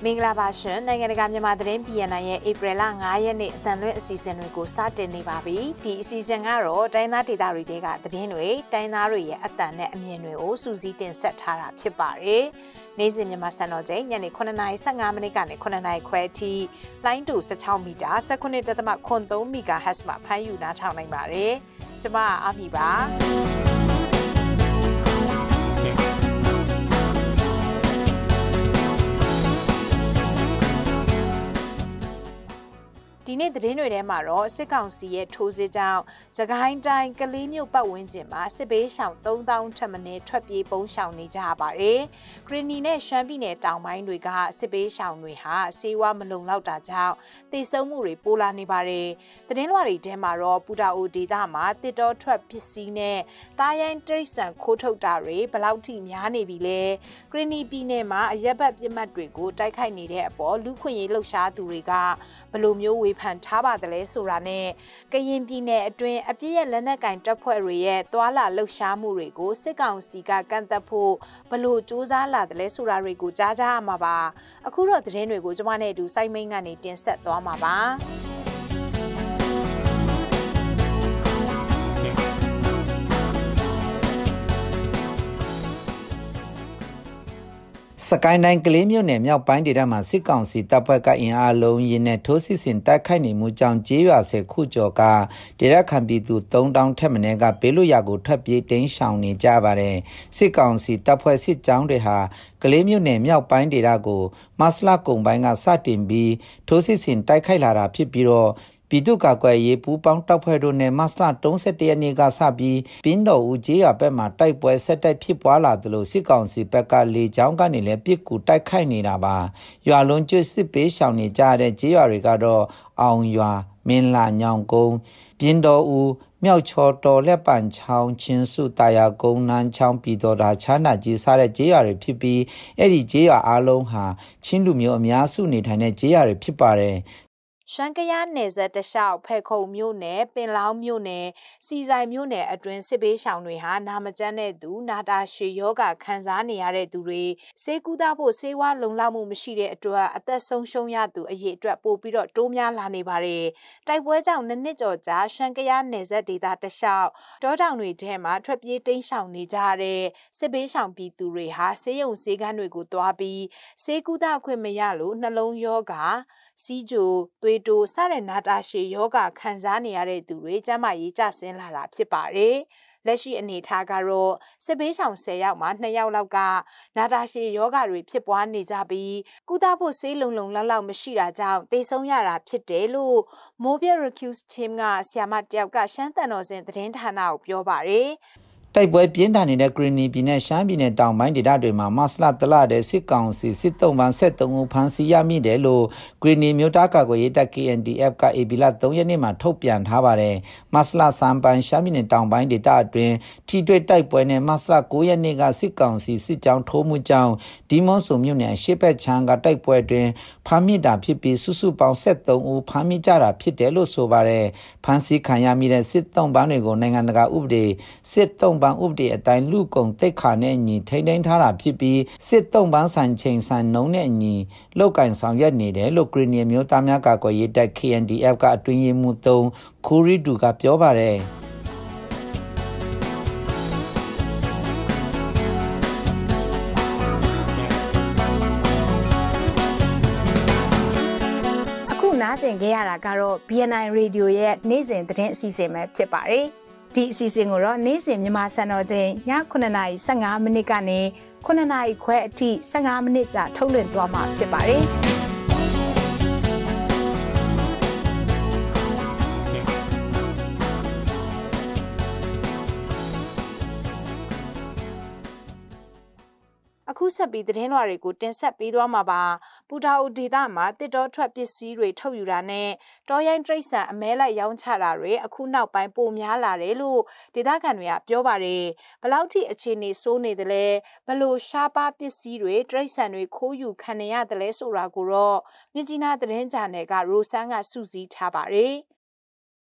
င်္ဂလာပါရှင်နိုင်ငံတကာမြန်မာသတင်းပြည်နယ်ရဲ့ဧပြီလ9ရက်နေ့အသံလွှင့်အစီအစဉ်တွေကိုစတင်နေပါပြီဒီအစီအစဉ်ကတော့တိုင်းသားဒေသတွေကသတင်းတွေတိုင်းသားတွေရဲ့အသံနဲ့အမြင်တွေကိုစူးစီးတင်ဆက်ထားတာဖြစ်ပါတယ်နေ့စဉ်မြန်မာစံတော်ချိန်ညနေ9:15မိနစ်ကနေ9:00ခွဲအထိလိုင်းတူ16မီတာ19.3 MHz မှာဖမ်းယူနားထောင်နိုင်ပါတယ်ကျွန်မအာမီပါဒီနေ့သတင်းတွေထဲမှာတော့စစ်ကောင်စီရဲ့ထိုးစစ်ကြောင့်စကိုင်းတိုင်းကလေးမြို့ပတ်ဝန်းကျင်မှာစစ်ဘေးရှောင်3000ထက်မနည်းထွက်ပြေးပုန်းရှောင်နေကြရပါတယ်။ဂရီနီနဲ့ရှမ်းပြည်နယ်တောင်ပိုင်းတွေကစစ်ဘေးရှောင်တွေဟာဆေးဝါးမလုံလောက်တာကြောင့်သေဆုံးမှုတွေပိုလာနေပါတယ်။သတင်းလွှာတွေထဲမှာတော့ပူတာအိုဒေသမှာတစ်တော်ထွက်ပစ္စည်းနဲ့တားရိုင်းတရိတ်ဆန်ခိုးထုတ်တာတွေဘလောက်ထိများနေပြီလဲ။ဂရီနီပြည်နယ်မှာအရက်ဘတ်ပြစ်မှတ်တွေကိုတိုက်ခိုက်နေတဲ့အပေါ်လူခွင့်ရေးလှုပ်ရှားသူတွေကဘယ်လိုမျိုးဝေဖန်ထားပါတယ်လဲဆိုတာနဲ့ကရင်ပြည်နယ်အတွင်းအပြည့်ရဲ့လက်နက်ကင်တပ်ဖွဲ့တွေရဲ့သွာလာလှုပ်ရှားမှုတွေကိုစစ်ကောင်စီကကန့်သက်ဖို့ဘလို့စူးစမ်းလာတယ်လဲဆိုတာတွေကိုကြားကြရမှာပါအခုတော့သတင်းတွေကိုကျွန်မနဲ့အတူစိုက်မိန်ကနေတင်ဆက်သွားမှာပါစကိုင်းတိုင်းကလေးမြို့နယ်မြောက်ပိုင်းဒေသမှာစစ်ကောင်စီတပ်ဖွဲ့ကအင်အားလုံးရင်းနဲ့ထိုးစစ်ဆင်တိုက်ခိုက်နေမှုကြောင့်ကျေးရွာ10ခုကျော်ကဒေသခံပြည်သူ3000ထက်မနည်းကဘေးလွတ်ရာကိုထွက်ပြေးတိမ်းရှောင်နေကြပါတယ်စစ်ကောင်စီတပ်ဖွဲ့စစ်ကြောင်းတွေဟာကလေးမြို့နယ်မြောက်ပိုင်းဒေသကိုမတ်လကုန်ပိုင်းကစတင်ပြီးထိုးစစ်ဆင်တိုက်ခိုက်လာတာဖြစ်ပြီးတော့ပြည်သူ့ကာကွယ်ရေးပူးပေါင်းတပ်ဖွဲ့တို့နဲ့မတ်လ31ရက်နေ့ကစပြီးပင်းတော်ဦးကျေးရွာဘက်မှာတိုက်ပွဲဆက်တိုက်ဖြစ်ပွားလာသလိုစစ်ကောင်စီဘက်ကလေကြောင်းကနေလည်းပစ်ကူတိုက်ခိုက်နေတာပါရွာလုံးကျွတ်စစ်ပေးရှောင်နေကြတဲ့ကျေးရွာတွေကတော့အောင်ရွာမင်းလာညောင်ကုန်းပင်းတော်ဦးမြောက်ချော်တော်လက်ပံချောင်းချင်းစုတာယာကုန်းနန်းချောင်းပြည်တော်သာချမ်းသာကြီးစားတဲ့ကျေးရွာတွေဖြစ်ပြီးအဲ့ဒီကျေးရွာအလုံးဟာချင်းလူမျိုးအများစုနေထိုင်တဲ့ကျေးရွာတွေဖြစ်ပါတယ်ရှမ်းကယားနယ်စပ်တလျှောက်ဖဲခုံမြို့နယ်ပင်လောင်းမြို့နယ်စီဆိုင်မြို့နယ်အတွင်းစစ်ဘေးရှောင်တွေဟာနာမကျန်းတဲ့သူနာတာရှည်ယောဂခံစားနေရတဲ့သူတွေဆေးကုသဖို့ဆေးဝါးလုံလောက်မှုမရှိတဲ့အတွက်အသက်ဆုံးရှုံးရသူအရေအတွက်ပိုပြီးတော့တိုးများလာနေပါတယ်တိုက်ပွဲကြောင့်နှစ်ကျော်ကြာရှမ်းကယားနယ်စပ်ဒေသတလျှောက်တောတောင်တွေထဲမှာထွက်ပြေးတိမ်းရှောင်နေကြတဲ့စစ်ဘေးရှောင်ပြည်သူတွေဟာဆေးရုံဆေးခန်းတွေကိုတွားပြီးဆေးကုသခွင့်မရလို့နှလုံးယောဂစီဂျိုသွေးတိုးစတဲ့နာတာရှည်ယောဂခံစားနေရတဲ့သူတွေကျန်းမာရေးကျဆင်းလာတာဖြစ်ပါတယ်။လက်ရှိအနေအထားကတော့စစ်ဘေးရှောင်10ယောက်မှာ2ယောက်လောက်ကနာတာရှည်ယောဂတွေဖြစ်ပွားနေကြပြီးကုသဖို့ဆေးလုံလောက်မရှိတာကြောင့်သေဆုံးရတာဖြစ်တယ်လို့ Mobile Recuse Team ကဆရာမတယောက်ကရှမ်းတန်တော်စင်သတင်းဌာနကိုပြောပါတယ်။တိုက်ပွဲပြင်းထန်နေတဲ့ဂရီနီပြည်နယ်ရှမ်းပြည်နယ်တောင်ပိုင်းဒေသတွေမှာမတ်လတလတဲ့စစ်ကောင်စီစစ်တုံးပန်း73ဦးဖမ်းဆီးရမိတယ်လို့ဂရီနီမြို့သားကာကွယ်ရေးတပ် KNDF က AB လ3ရက်နေ့မှာထုတ်ပြန်ထားပါတယ်မတ်လစံပန်းရှမ်းပြည်နယ်တောင်ပိုင်းဒေသအတွင်းထိတွေ့တိုက်ပွဲနဲ့မတ်လ9ရက်နေ့ကစစ်ကောင်စီစစ်ကြောင်းထိုးမှုကြောင့်ဒီမွန်ဆိုမြို့နယ်ရှေ့ဘက်ချမ်းကတိုက်ပွဲအတွင်းဖမ်းမိတာဖြစ်ပြီးစုစုပေါင်း73ဦးဖမ်းမိကြတာဖြစ်တယ်လို့ဆိုပါတယ်ဖမ်းဆီးခံရမိတဲ့စစ်တုံးပန်းတွေကိုနိုင်ငံတကာဥပဒေစစ်တုံးပန်းဥပဒေအတိုင်းလူကုန်တိတ်ခါနဲ့အညီထိန်းသိမ်းထားတာဖြစ်ပြီးစစ်တုံးပန်းဆိုင်ချိန်ဆန်နှုံးနဲ့အညီလောက်ကင်ဆောင်ရွက်နေတယ်လို့ဂရီနီမျိုးသားများကာကွယ်ရေးတပ် KNDF ကအတွင်းရေးမှူး3ခူရီဒူကပြောပါတယ်နားဆင်ခဲ့ရတာကတော့ BNI Radio ရဲ့နေ့စဉ်သတင်းအစီအစဉ်ပဲဖြစ်ပါတယ်။ဒီအစီအစဉ်ကိုတော့နေ့စဉ်မြန်မာစံတော်ချိန်ည9:15မိနစ်ကနေ9:00ခွဲအထိ15မိနစ်ကြာထုတ်လွှင့်သွားမှာဖြစ်ပါတယ်။အခုဆက်ပြီးသတင်းလွှာတွေကိုတင်ဆက်ပေးသွားမှာပါပူတာအိုဒေသမှာတစ်တော်ထွက်ပစ္စည်းတွေထုတ်ယူတာနဲ့တောရိုင်းတရိတ်ဆန်အမဲလိုက်ရောင်းချတာတွေအခုနောက်ပိုင်းပိုများလာတယ်လို့ဒေသခံတွေကပြောပါတယ်ဘလောက်ထိအခြေအနေဆိုးနေတယ်လဲဘလို့ရှားပါပစ္စည်းတွေတရိတ်ဆန်တွေခိုးယူခံနေရတယ်လဲဆိုတာကိုတော့မြကြီးနားသတင်းဂျာနယ်ကရိုဆန်းကစုစည်းထားပါတယ်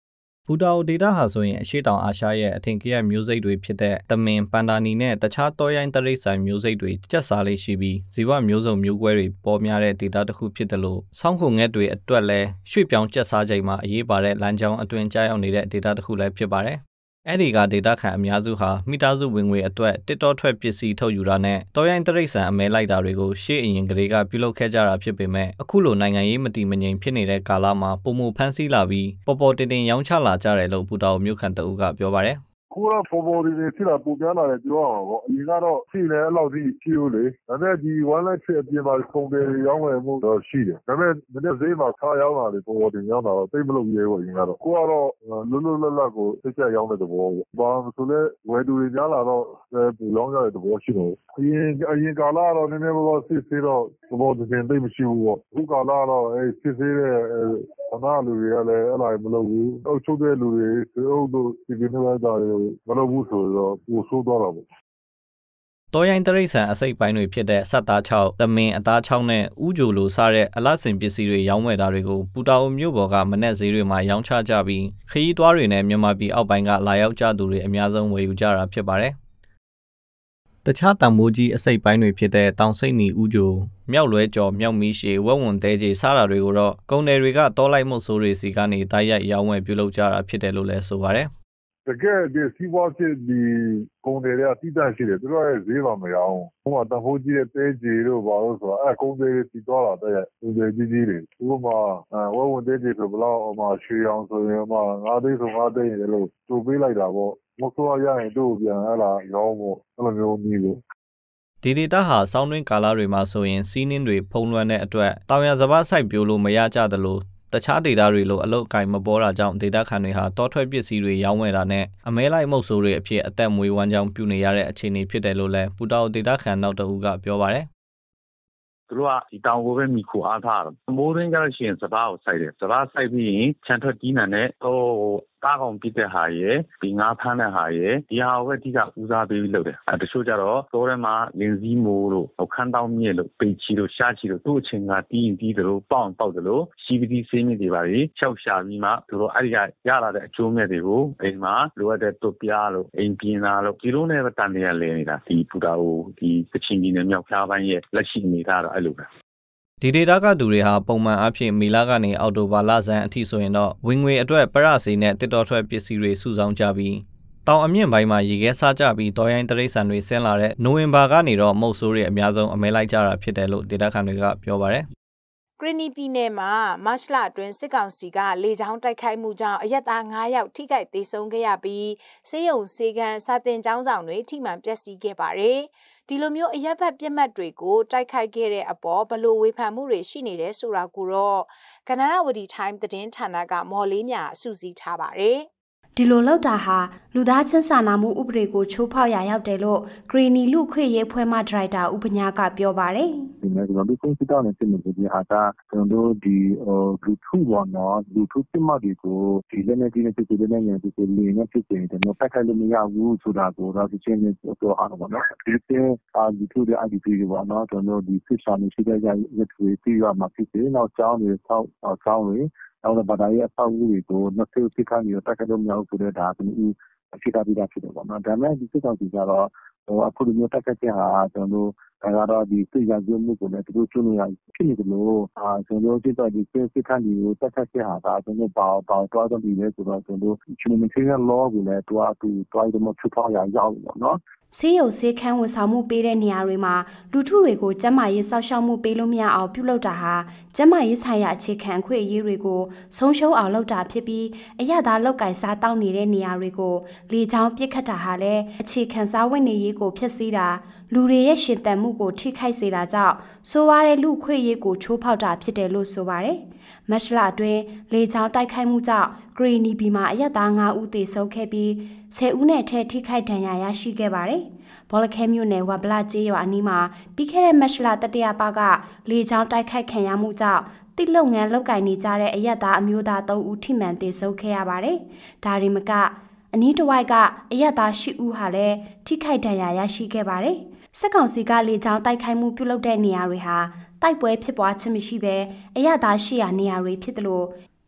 ဘူတာအိုဒေတာဟာဆိုရင်အရှိတောင်အာရှရဲ့အထင်ကရမျိုးစိတ်တွေဖြစ်တဲ့သမင်ပန်ဒါနီနဲ့တခြားတောရိုင်းတရိတ်ဆိုင်မျိုးစိတ်တွေကျက်စားလေးရှိပြီးဇီဝမျိုးစုံမျိုးကွဲတွေပေါ်များတဲ့ဒေတာတစ်ခုဖြစ်တယ်လို့ဆောင်းခုငှက်တွေအတွက်လည်းရွှေ့ပြောင်းကျက်စားချိန်မှာအရေးပါတဲ့လမ်းကြောင်းအတွင်းကြားရောက်နေတဲ့ဒေတာတစ်ခုလည်းဖြစ်ပါတယ်အဲ့ဒီကဒေတာခံအများစုဟာမိသားစုဝင်ငွေအတွက်တစ်တော်ထွက်ပစ္စည်းထုတ်ယူတာနဲ့တောရိုင်းတရိတ်ဆန်အမဲလိုက်တာတွေကိုရှေ့အရင်ကလေးကပြုလုပ်ခဲ့ကြတာဖြစ်ပေမဲ့အခုလိုနိုင်ငံရေးမတည်မငြိမ်ဖြစ်နေတဲ့ကာလမှာပုံမဖမ်းဆီးလာပြီးပေါ်ပေါ်တင်တင်ရောင်းချလာကြတယ်လို့ဘူတာအိုမြို့ခံတအုပ်ကပြောပါတယ်ခုတော့ပေါ်ပေါ်တွေဖြစ်လာပုံပြလာတယ်ပြောရမှာပေါ့အရင်ကတော့ရှိတယ်အဲ့လောက်ကြီးရှိလို့လေဒါပေမဲ့ဒီ one life အပြင်မှာပုံတွေရောင်းဝယ်မှုတော့ရှိတယ်ဒါပေမဲ့ဒီနေ့ဈေးမှာခါရောင်းလာတယ်ပေါ်ပေါ်တင်ရောင်းတာတော့သိမလို့ရဲဘူးအရင်ကတော့ကိုကတော့လွတ်လွတ်လပ်လပ်ကိုသိချက်ရောင်းတဲ့သဘောပေါ့ဘာဆိုလဲဝယ်သူတွေများလာတော့ပူလောင်းရတဲ့သဘောရှိတယ်အရင်ကာလကတော့နည်းနည်းပေါ့စစ်ဆေးတော့ပေါ်ပေါ်တင်သိမရှိဘူးပေါ့အခုကာလကတော့အဲ့စစ်ဆေးတဲ့ခဏလူတွေကလည်းအဲ့လိုမလုပ်ဘူးအုပ်ချုပ်တဲ့လူတွေအုပ်တို့ဒီကိစ္စတွေမလုပ်ဘူးဆိုတော့ပိုဆိုးသွားတာပေါ့တောရိုင်းတရိတ်ဆန်အစိတ်ပိုင်းတွေဖြစ်တဲ့ဆက်သား6သမင်အသား6နဲ့ဥကြိုလိုစားတဲ့အလှဆင်ပစ္စည်းတွေရောင်းဝယ်တာတွေကိုပူတာအိုမြို့ပေါ်ကမနက်ဈေးတွေမှာရောင်းချကြပြီးခရီးသွားတွေနဲ့မြန်မာပြည်အောက်ပိုင်းကလာရောက်ကြသူတွေအများဆုံးဝယ်ယူကြတာဖြစ်ပါတယ်တခြားတံမိုးကြီးအစိတ်ပိုင်းတွေဖြစ်တဲ့တောင်စိတ်နီဥကြိုမြောက်လွဲကျော်မြောက်မီးရှည်ဝက်ဝွန်တဲကြီးစားတာတွေကိုတော့ကုန်တယ်တွေကတောလိုက်မှုဆိုးတွေစီကနေတိုက်ရိုက်ရောင်းဝယ်ပြုလုပ်ကြတာဖြစ်တယ်လို့လည်းဆိုပါတယ်တကယ်ဒီစီးပွားဖြစ်ဒီကုန်တွေကတိကျရှိတယ်သူတို့ရဲ့ဈေးမှာမရောင်းဘူးဟိုမှာတန်ဖိုးကြီးတဲ့တဲကြီးတို့ဘာလို့ဆိုတော့အဲကုန်တွေစီသွားတာတဲ့ကုန်တွေကြီးကြီးတွေဥပမာဝက်ဝင်တဲကြီးဆိုဘလောက်ဟိုမှာရွှေအောင်ဆိုရင်မှာ9သိန်းဆို9သိန်းရေလို့တူပေးလိုက်တာပေါ့မဆိုးရရင်တို့ပြန်ဟလာရောင်းပေါ့အဲ့လိုမျိုးကြီးလို့ဒီဒေတာဟာစောင်းတွင်းကာလတွေမှာဆိုရင်စီးနှင်းတွေဖုံးလွှမ်းတဲ့အတွက်တောင်ရစဘာစိုက်ပျိုးလို့မရကြသလိုတခြားဒေတာတွေလိုအလုတ်အကင်မပေါ်တာကြောင့်ဒေတာခံတွေဟာတောထွက်ပစ္စည်းတွေရောင်းဝယ်တာနဲ့အမဲလိုက်မုတ်ဆိုးတွေအဖြစ်အသက်မွေးဝမ်းကြောင်းပြုနေရတဲ့အခြေအနေဖြစ်တယ်လို့လည်းပူတာအိုဒေတာခံနောက်တအုပ်ကပြောပါတယ်သူတို့ကဒီတောင်ကိုပဲမိခိုအားထားတယ်မိုးရင်းကြလို့ရှိရင်စဘာကိုစိုက်တယ်စဘာစိုက်ပြီးရင်ခြံထွက်ကြီးနံနဲ့ဟိုကားကောင်ပြစ်တဲ့ဟာရယ်ဒီငါးဖမ်းတဲ့ဟာရယ်ဒီဟာကိုပဲအဓိကဦးစားပေးပြီးလုပ်တယ်တချို့ကြတော့တိုးထဲမှာလင်းစည်းမိုးတို့ခန်းတောင်းမြစ်လို့ပိတ်ချီတို့ရှားချီတို့သူ့အချိန်ကတီးရင်တီးတယ်လို့ပေါက်တယ်လို့ရှိပတိဆေးမြစ်တွေပါလေချောက်ရှာပြီးမှသူတို့အဲ့ဒီကရလာတဲ့အကျိုးမြတ်တွေကိုအိမ်မှာလိုအပ်တဲ့တုတ်ပြားလို့အိမ်ပြင်းသားလို့ဒီလိုနဲ့ပဲတန်နေရလဲနေတာဒီပူတာကိုဒီကချင်ပြည်နယ်မြောက်ဖျားပိုင်းရဲ့လက်ရှိနေတာတော့အဲ့လိုပဲဒီဒေတာကသူတွေဟာပုံမှန်အဖြစ်မီလာကနေအော်တိုဘာလဆန်းအထိဆိုရင်တော့ဝင်ငွေအတွက်ပရစီနဲ့တစ်တော်ထွက်ပစ္စည်းတွေစုဆောင်းကြပြီးတောင်အမြင့်ပိုင်းမှာရေခဲစားကြပြီးတောရိုင်းတရိတ်ဆန်တွေဆင်းလာတဲ့နိုဝင်ဘာကနေတော့မုတ်ဆိုးတွေအများဆုံးအမဲလိုက်ကြတာဖြစ်တယ်လို့ဒေတာခံတွေကပြောပါတယ်ကရီနီပြည်နယ်မှာမတ်လအတွင်းစစ်ကောင်စီကလေကြောင်းတိုက်ခိုက်မှုကြောင့်အရက်သား9ယောက်ထိခိုက်သေဆုံးခဲ့ရပြီးဆေးရုံဆေးခန်းစာတင်ကျောင်းဆောင်တွေထိမှန်ပျက်စီးခဲ့ပါတယ်ဒီလိုမျိုးအရက်ဘက်ပြစ်မှတ်တွေကိုတိုက်ခိုက်ခဲ့တဲ့အပေါ်ဘလို့ဝေဖန်မှုတွေရှိနေတယ်ဆိုတာကိုတော့ကနဒါဝတီ time သတင်းဌာနကမော်လေးမြအစုစည်းထားပါတယ်ဒီလိုလောက်တာဟာလူသားချင်းစာနာမှုဥပဒေကိုချိုးဖောက်ရာရောက်တယ်လို့ဂရီနီလူခွေရေးဖွဲ့မှဒရိုက်တာဥပညာကပြောပါတယ်ဒီနေ့ကျွန်တော်တို့စစ်တောင်းနေတဲ့ဒီဟာကကျွန်တော်တို့ဒီလူထုဘောနော်လူထုပြမတွေကိုဒီလည်းနဲ့ဒီနဲ့ပြည်လည်းနဲ့ဒီလေးနဲ့ပြည်တယ်တော့ဖက်ခိုင်းလို့မရဘူးဆိုတာကိုတော့ဒီချင်းတော့ဟာတော့နော်ဒီဒီထုတဲ့ IDP တွေပေါ့နော်ကျွန်တော်တို့ဒီစစ်ဆောင်ရှိတဲ့ရက်တွေပြီးရမှာဖြစ်တယ်နောက်ကျောင်းတွေဆောက်တွေနောက်တော့ဗဒါရဲ့အဖောက်အဦတွေကိုနှစ်သိပြခိုင်းပြီးတက်ကြလို့မရဘူးဆိုတဲ့ဒါကဒီအဖြစ်အပျက်ဖြစ်တယ်ပေါ့နော်ဒါမဲ့ဒီစစ်ကောင်စီကတော့အခုဒီမျိုးတက်ကြတဲ့ဟာကျွန်တော်တို့ဒါကတော့ဒီစစ်ရကြမှုကိုလည်းသူတို့ကျွလို့ရဖြစ်နေတယ်လို့ကျွန်တော်တို့စစ်တော်ဒီစစ်ခိုင်းတွေကိုတက်ကြတဲ့ဟာကကျွန်တော်ဘာတော့တော့ဒီလဲဆိုတော့ကျွန်တော်တို့ humanitarian law ကိုလည်းတွားတော့မဖြစ်ပေါ်ရရောက်ပေါ့နော်ဆေးရုံဆေးခန်းဝန်ဆောင်မှုပေးတဲ့နေရာတွေမှာလူထုတွေကိုကျန်းမာရေးစောင့်ရှောက်မှုပေးလို့မရအောင်ပြုလုပ်တာဟာကျန်းမာရေးဆိုင်ရာအခြေခံအခွင့်အရေးတွေကိုဆုံးရှုံးအောင်လုပ်တာဖြစ်ပြီးအရသာလောက်ကင်စားတောင်းနေတဲ့နေရာတွေကိုလေကြောင်းပစ်ခတ်တာဟာလည်းအခြေခံစားဝတ်နေရေးကိုဖျက်ဆီးတာလူတွေရဲ့ရှင်သန်မှုကိုထိခိုက်စေတာကြောင့်ဆိုးဝါးတဲ့လူခွင့်ရေးကိုချိုးဖောက်တာဖြစ်တယ်လို့ဆိုပါတယ်မတ်လအတွင်းလေကြောင်းတိုက်ခိုက်မှုကြောင့်ဂရီနီဘီမှာအရက်သား9ဦးသေဆုံးခဲ့ပြီး10ဦးနဲ့ထက်ထိခိုက်ဒဏ်ရာရရှိခဲ့ပါတယ်။ဘောလခဲမြို့နယ်ဝဘလာကျေးရွာအနီးမှာပြီးခဲ့တဲ့မတ်လတတိယပတ်ကလေကြောင်းတိုက်ခိုက်ခံရမှုကြောင့်တိလုပ်ငန်းလုပ်ကင်နေကြတဲ့အရက်သားအမျိုးသား3ဦးထိမှန်သေဆုံးခဲ့ရပါတယ်။ဒါရီမကအနီးတစ်ဝိုက်ကအရက်သား10ဦးဟာလည်းထိခိုက်ဒဏ်ရာရရှိခဲ့ပါတယ်။စစ်ကောင်စီကလေကြောင်းတိုက်ခိုက်မှုပြုလုပ်တဲ့နေရာတွေဟာတိုက်ပွဲဖြစ်ပွားခြင်းမရှိဘဲအရသာရှိရာနေရာတွေဖြစ်တယ်လို့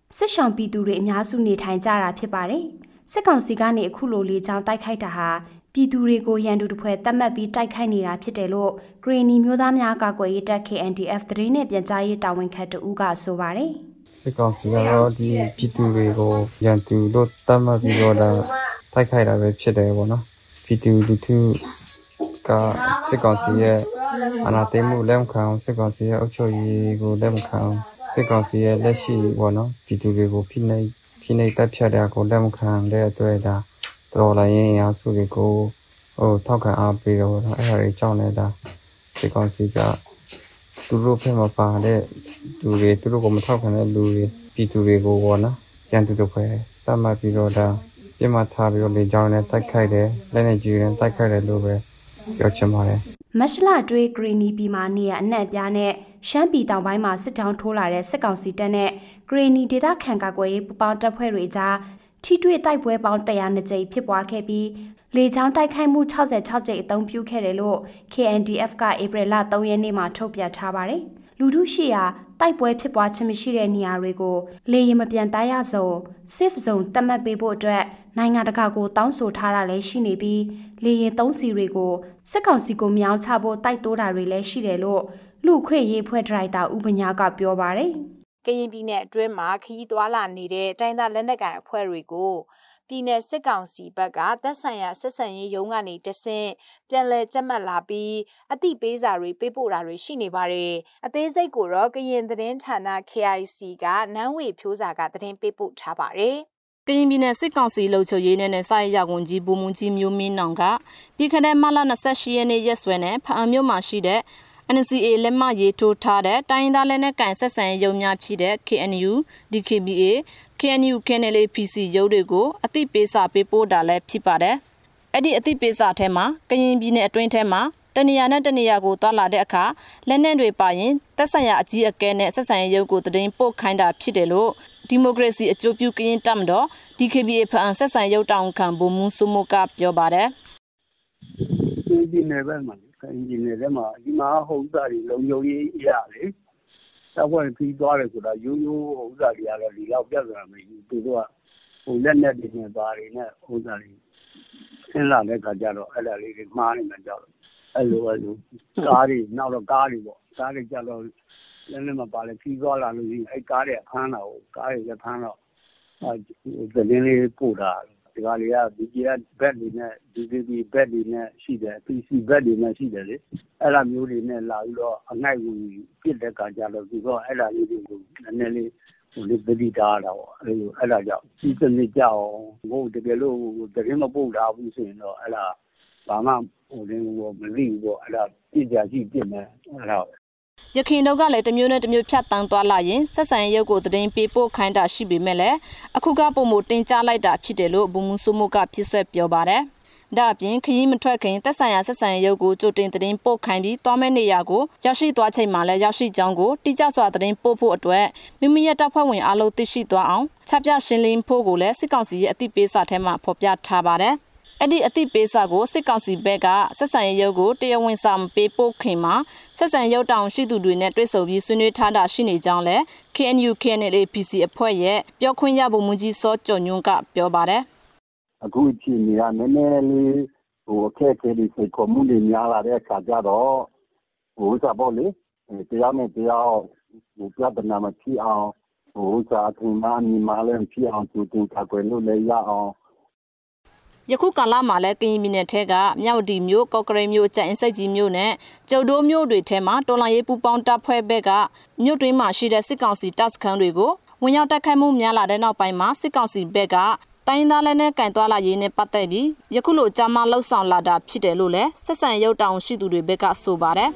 စစ်ရှောင်ပြည်သူတွေအများစုနေထိုင်ကြတာဖြစ်ပါတယ်။စစ်ကောင်စီကနေအခုလိုလေကြောင်းတိုက်ခိုက်တာဟာပြည်သူတွေကိုရန်သူတစ်ဖွဲ့တတ်မှတ်ပြီးတိုက်ခိုက်နေတာဖြစ်တယ်လို့ဂရီနီမျိုးသားများကာကွယ်ရေးတပ် KNDF သတင်းနဲ့ပြန်ကြားရေးတာဝန်ခံတဦးကဆိုပါတယ်။စစ်ကောင်စီကတော့ဒီပြည်သူတွေကိုရန်သူတို့တတ်မှတ်ပြီးတော့တိုက်ခိုက်တာပဲဖြစ်တယ်ပေါ့နော်။ပြည်သူလူထုကစစ်ကောင်စီရဲ့အာဏာသိမ်းမှုလက်မခံအောင်စစ်ကောင်စီရဲ့အုပ်ချုပ်ရေးကိုလက်မခံအောင်စစ်ကောင်စီရဲ့လက်ရှိပေါ့နော်ပြည်သူတွေကိုဖိနှိပ်တပ်ဖြတ်တဲ့ကိုလက်မခံတဲ့အတွက်ဒါတော်လိုင်းရင်အားစုတွေကိုထောက်ခံအားပေးတော့အဲ့ဒါတွေကြောင့်လည်းဒါစစ်ကောင်စီကသူတို့ဖက်မှာပါတဲ့သူတွေသူတို့ကိုမထောက်ခံတဲ့လူတွေပြည်သူတွေကိုပေါ့နော်ရန်သူတို့ပဲတတ်မှတ်ပြီးတော့ဒါပြစ်မှတ်ထားပြီးတော့လေကြောင်းနဲ့တိုက်ခိုက်တယ်လက်နဲ့ကြီးနဲ့တိုက်ခိုက်တယ်လို့ပဲပြောချင်ပါတယ်မတ်လတွဲဂရီနီပြည်မှာနေရအနှံ့ပြားနဲ့ရှမ်းပြည်တောင်ပိုင်းမှာစစ်တောင်းထိုးလာတဲ့စစ်ကောင်စီတပ်နဲ့ဂရီနီဒေသခံကာကွယ်ရေးပူးပေါင်းတပ်ဖွဲ့တွေကြားထိတွေ့တိုက်ပွဲပေါင်း102ကြိမ်ဖြစ်ပွားခဲ့ပြီးလေကြောင်းတိုက်ခိုက်မှု66ကြိမ်အသုံးပြုခဲ့တယ်လို့ KNDF ကဧပြီလ3ရက်နေ့မှာထုတ်ပြန်ထားပါတယ်။လူထုရှိရာတိုက်ပွဲဖြစ်ပွားခြင်းမရှိတဲ့နေရာတွေကိုလေယာဉ်မပြန်တရဇုံ safe zone သတ်မှတ်ပေးဖို့အတွက်နိုင်ငံတကာကိုတောင်းဆိုထားတာလည်းရှိနေပြီးလေယာဉ်3စီတွေကိုစစ်ကောင်စီကိုမြောင်းချဖို့တိုက်တိုးတာတွေလည်းရှိတယ်လို့လူခွေရေးဖွဲ့ဒရိုက်တာဦးပညာကပြောပါတယ်။ကရင်ပြည်နယ်အတွင်းမှာခရီးသွားလာနေတဲ့တိုင်းသားလက်နက်ကိုင်အဖွဲ့တွေကိုပြည်내စစ်ကောင်စီဘက်ကသက်ဆိုင်ရာဆက်ဆံရေးရုံးကနေတဆင့်ပြန်လည်ကြက်မှတ်လာပြီးအသိပေးစာတွေပေးပို့တာတွေရှိနေပါတယ်။အသေးစိတ်ကိုတော့ကရင်သတင်းဌာန KIC ကနန်းဝေဖြိုးစာကသတင်းပေးပို့ထားပါတယ်။ကရင်ပြည်နယ်စစ်ကောင်စီလှုပ်ချုပ်ရေးနဲ့စာရေးရဝန်ကြီးဘူမွန်ကြီးမျိုးမင်းနောင်ကပြည်ခတဲ့မလ28ရက်နေ့ရက်စွဲနဲ့ဖအံမြို့မှာရှိတဲ့ NCA လက်မှတ်ရေးထိုးထားတဲ့တိုင်းသားလက်နက်ကိုင်ဆက်ဆံရေးရုံးများဖြစ်တဲ့ KNU, DKBA, KNU, KNLA-PC ရုံးတွေကိုအသိပေးစာပေးပို့တာလည်းဖြစ်ပါတယ်။အဲ့ဒီအသိပေးစာထဲမှာကရင်ပြည်နယ်အတွင်းထဲမှာတနေရာနဲ့တနေရာကိုသွားလာတဲ့အခါလက်နက်တွေပါရင်သက်ဆိုင်ရာအကြီးအကဲနဲ့ဆက်ဆံရေးရုံးကိုတင်ပို့ခိုင်းတာဖြစ်တယ်လို့ဒီမိုကရေစီအကျိုးပြုကရင်တပ်မတော် DKBA ဖအံဆက်ဆံရုံးတောင်ခံဘူမူစုမိုကပြောပါတယ်။ဒီနယ်ဘက်မှာဒီနယ်ထဲမှာဒီမှာဟုတ်သားတွေလုံယုံရေးရလေတောက်ဝဲပြီးသွားတယ်ဆိုတာရိုးဟုတ်သားတွေကတော့ဒီလောက်ပြဿနာမရှိဘူးသူတို့ကလက်နဲ့ဒီနဲ့ပါတွေနဲ့ဟုတ်သားတွေဆင်းလာတဲ့ခါကျတော့အဲ့ဒါလေးတွေမှားနေမှကြောက်အဲ့လိုကားတွေနောက်တော့ကားတွေပေါ့ကားတွေကြတော့လက်နဲ့မပါလေပြီးသွားလာလို့ရှိရင်အဲ့ကားတွေဖမ်းတာကိုကားတွေလည်းဖမ်းတော့သတင်းလေးပို့တာဒီကလေးက BGF ဘက်တွေနဲ့ DDB ဘက်တွေနဲ့ရှိတယ် PC ဘက်တွေနဲ့ရှိတယ်လေအဲ့လိုမျိုးတွေနဲ့လာပြီးတော့အငိုက်ဝင်ပြစ်တဲ့ကကြတော့ဒီတော့အဲ့ဒါလေးတွေကိုနည်းနည်းလေးလေးပတိတာတော့အဲ့ဒါကြောင့်ဒီစနစ်ကြောက်ဘို့တကယ်လို့သတင်းမပို့တာဘူးဆိုရင်တော့အဲ့ဒါဘာမှမသိဘူးပေါ့အဲ့ဒါပြစ်ကြရှိပြစ်မယ်အဲ့ဒါရခင်တို့ကလည်းတမျိုးနဲ့တမျိုးဖြတ်တန်းသွားလာရင်ဆက်ဆံရုပ်ကိုတင်ပေးပို့ခိုင်းတာရှိပေမဲ့လည်းအခုကပုံမတင်ကြလိုက်တာဖြစ်တယ်လို့ဘူမူစုမိုကဖြစ်ဆွဲပြောပါတယ်။ဒါအပြင်ခရီးမထွက်ခင်သက်ဆိုင်ရာဆက်ဆံရုပ်ကိုကြိုတင်တင်ပို့ခိုင်းပြီးသွားမဲ့နေရာကိုရောက်ရှိသွားချိန်မှာလည်းရောက်ရှိကြောင်းကိုတိကျစွာတင်ပို့ဖို့အတွက်မိမိရဲ့တပ်ဖွဲ့ဝင်အားလုံးသိရှိသွားအောင်ချပြရှင်းလင်းဖို့ကိုလည်းစစ်ကောင်စီရဲ့အသိပေးစာထဲမှာဖော်ပြထားပါတယ်။အဲ့ဒီအသိပေးစာကိုစစ်ကောင်စီဘက်ကဆက်ဆံရေးရုပ်ကိုတရားဝင်စာမပေးပို့ခင်မှာဆက်ဆံရုပ်တောင်ရှိသူတွေနဲ့တွေ့ဆုံပြီးဆွေးနွေးထားတာရှိနေကြောင်းလဲ KNU KNLA-PC အဖွဲ့ရဲ့ပြောခွင့်ရပုံမှန်ကြီးစောကျော်ညွန့်ကပြောပါတယ်အခုအချိန်ကြီးကနည်းနည်းလေးအခက်အခဲတွေစိတ်ခေါ်မှုတွေများလာတဲ့အခါကျတော့စားပေါ့လေတရားနဲ့တရားပြဿနာမဖြစ်အောင်စားထင်မှအမြင်မှလည်းဖြစ်အောင်သူတင်ကာကွယ်လို့လည်းရအောင်ယခုကာလမှာလည်းကရင်ပြည်နယ်ထဲကမြောက်ဒီမြို့ကော့ကရိတ်မြို့ကျိုင်စိတ်ကြီးမြို့နဲ့ကျုံတိုးမြို့တွေထဲမှာတော်လှန်ရေးပူးပေါင်းတပ်ဖွဲ့ဘက်ကမြို့တွင်းမှာရှိတဲ့စစ်ကောင်စီတပ်စခန်းတွေကိုဝင်ရောက်တိုက်ခိုက်မှုများလာတဲ့နောက်ပိုင်းမှာစစ်ကောင်စီဘက်ကတိုင်းသားလည်းနဲ့ကင်သွားလာရေးနဲ့ပတ်သက်ပြီးယခုလိုကြာမှလှုပ်ဆောင်လာတာဖြစ်တယ်လို့လည်းဆက်ဆံရုပ်တောင်ရှိသူတွေဘက်ကဆိုပါတယ်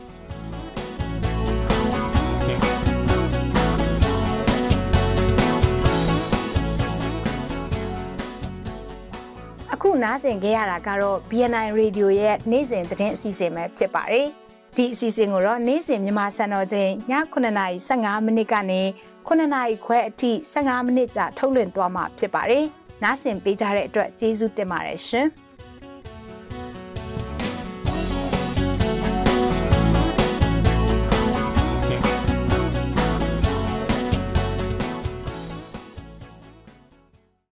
အခုနားဆင်ခဲ့ရတာကတော့ BNI Radio ရဲ့နေ့စဉ်သတင်းအစီအစဉ်ပဲဖြစ်ပါတယ်။ဒီအစီအစဉ်ကိုတော့နေ့စဉ်မြန်မာစံတော်ချိန်ည9:15မိနစ်ကနေ9:00ခွဲအထိ15မိနစ်ကြာထုတ်လွှင့်သွားမှာဖြစ်ပါတယ်။နားဆင်ပေးကြတဲ့အတွက်ကျေးဇူးတင်ပါတယ်ရှင်။